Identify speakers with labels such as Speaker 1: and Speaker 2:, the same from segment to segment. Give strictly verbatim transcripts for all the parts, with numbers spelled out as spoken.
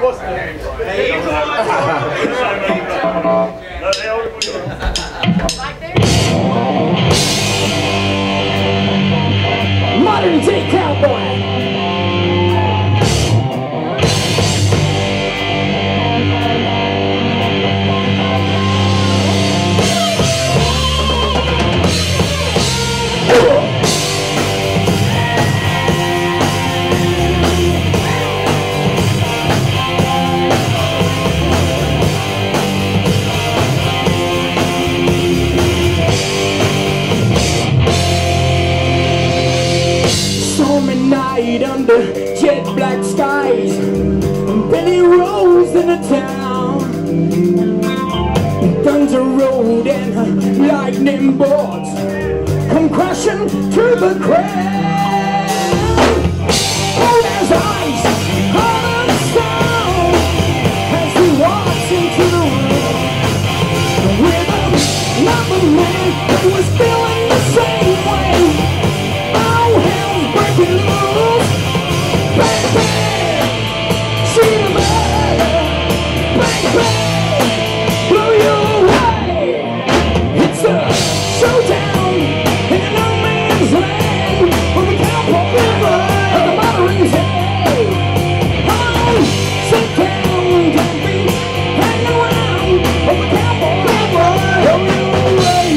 Speaker 1: Modern day cowboy. Night under jet black skies, Billy rolls in the town. Thunder road and lightning bolts come crashing through the crowd. Cold as ice, hard as stone, as he walks into the room with another man who was feeling the same way. Oh, hell's breaking loose. Bang, bang, shoot 'em up. Bang, bang, blow you away. It's a showdown in a no man's land on the cowboy river of the modern day. Oh, sit down, don't be hanging around on the cowboy river. Blow you away.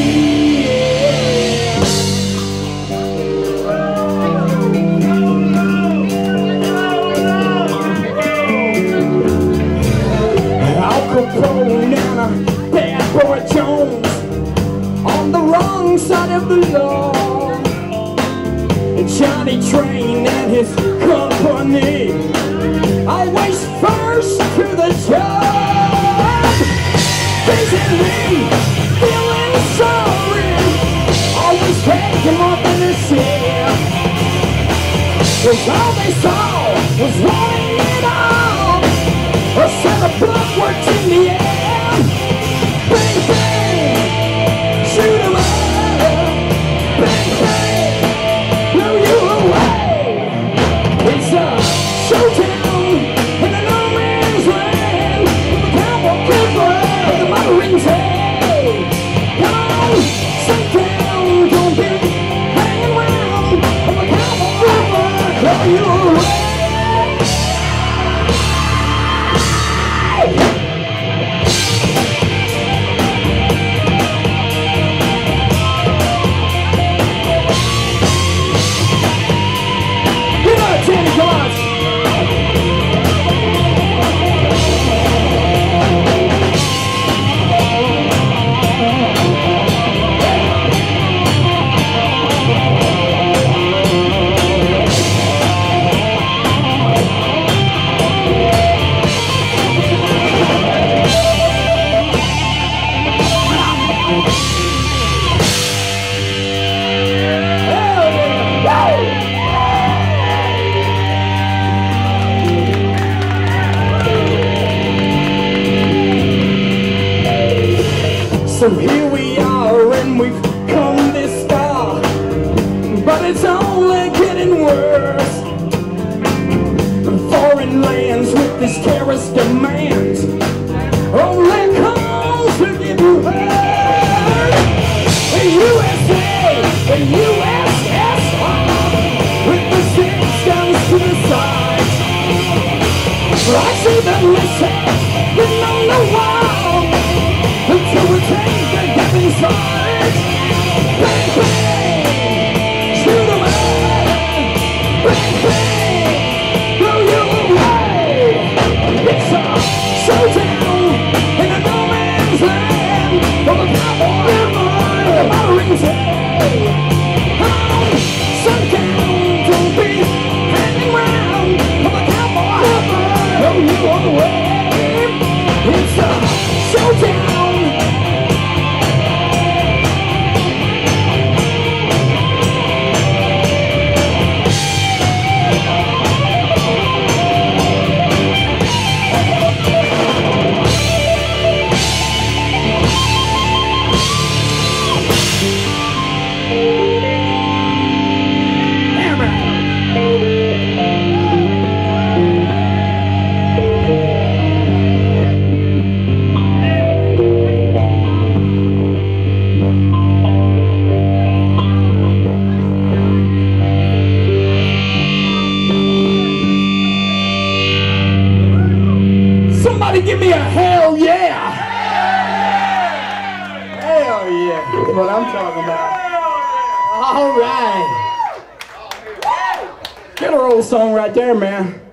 Speaker 1: Capone and a bad boy Jones on the wrong side of the law. Johnny Train and his company always first to the job. Facing me, feeling sorry, always taking more than a share. 'Cause all they saw was wanting it all. A set of blood works in the air. Bang, bang, shoot 'em up. Bang, bang, blow you away. It's a showdown in a no man's land with the cowboy river of the modern day. Come on, sit down, don't be hanging around on the cowboy river. Blow you away. So here we are and we've come this far, but it's only getting worse. Foreign lands with these terrorist demands only comes to give you hurt. The U S A, the U S S R, with the six guns to the side. I see them listen, written on the wall, until we take the gap inside. Bang, bang, shoot 'em up. Bang, bang, blow you away. It's a showdown in a no man's land on the cowboy river of the modern day. Oh, sit down, don't be hanging around on the cowboy river. Blow you away. It's a showdown. Somebody give me a hell yeah! Hell yeah! That's what I'm talking about. All right. Get our old song right there, man.